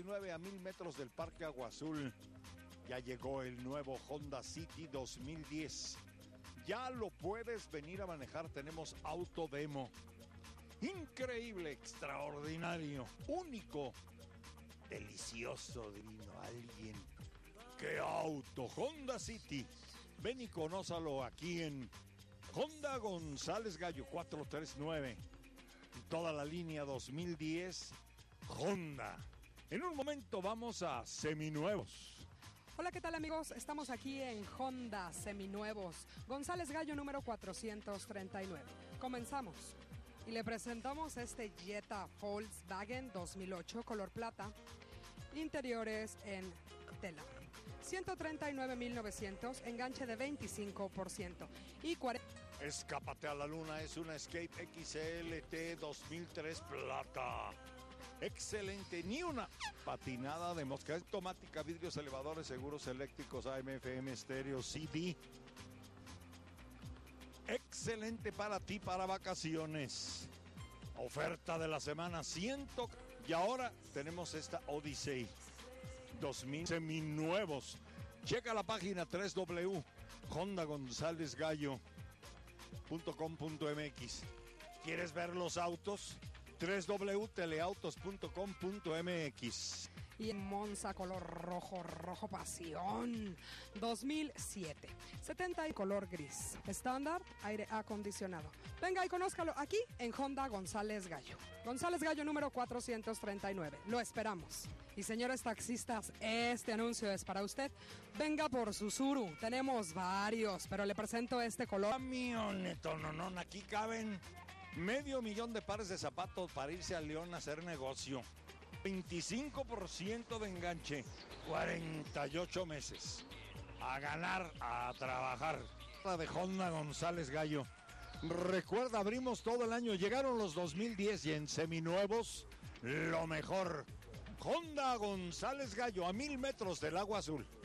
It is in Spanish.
a 1000 metros del Parque Agua Azul. Ya llegó el nuevo Honda City 2010. Ya lo puedes venir a manejar, tenemos autodemo. Increíble, extraordinario, único, delicioso, divino, alguien. ¡Qué auto! Honda City. Ven y conózalo aquí en Honda González Gallo 439. Toda la línea 2010 Honda. En un momento vamos a seminuevos. Hola, ¿qué tal, amigos? Estamos aquí en Honda Seminuevos, González Gallo número 439. Comenzamos y le presentamos este Jetta Volkswagen 2008 color plata, interiores en tela. 139,900, enganche de 25% y 40. Escápate a la luna, es una Escape XLT 2003 plata. Excelente, ni una patinada de mosca. Es automática, vidrios elevadores, seguros eléctricos, AM, FM, estéreo, CD. Excelente para ti, para vacaciones. Oferta de la semana, 100. Y ahora tenemos esta Odyssey 2000 seminuevos. Checa la página www.hondagonzalezgallo.com.mx. ¿Quieres ver los autos? www.teleautos.com.mx. Y en Monza color rojo, rojo pasión, 2007. 70 y color gris. Estándar, aire acondicionado. Venga y conózcalo aquí en Honda González Gallo. González Gallo número 439. Lo esperamos. Y señores taxistas, este anuncio es para usted. Venga por Subaru. Tenemos varios, pero le presento este color. Camioneto, no, aquí caben 500,000 de pares de zapatos para irse a León a hacer negocio. 25% de enganche, 48 meses. A ganar, a trabajar. La de Honda González Gallo. Recuerda, abrimos todo el año. Llegaron los 2010 y en seminuevos, lo mejor. Honda González Gallo, a 1000 metros del Agua Azul.